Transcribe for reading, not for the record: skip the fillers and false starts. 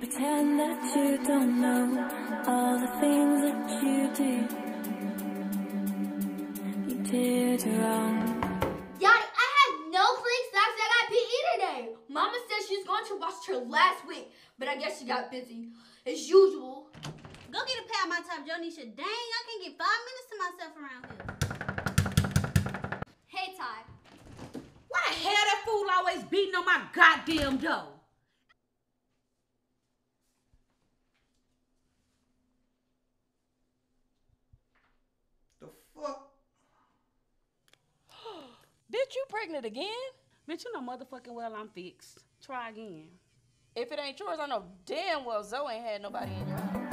pretend that you don't know all the things that you do. You did wrong. Yonni, I have no clean socks. I got PE today. Mama said she's going to wash her last week, but I guess she got busy. As usual. Go get a pad my top, Jonisha. Dang, I can't get 5 minutes to myself around here. Hey, Ty. Why the hell that fool always beating on my goddamn door? The fuck? Bitch, you pregnant again? Bitch, you know motherfucking well I'm fixed. Try again. If it ain't yours, I know damn well Zoe ain't had nobody in your house.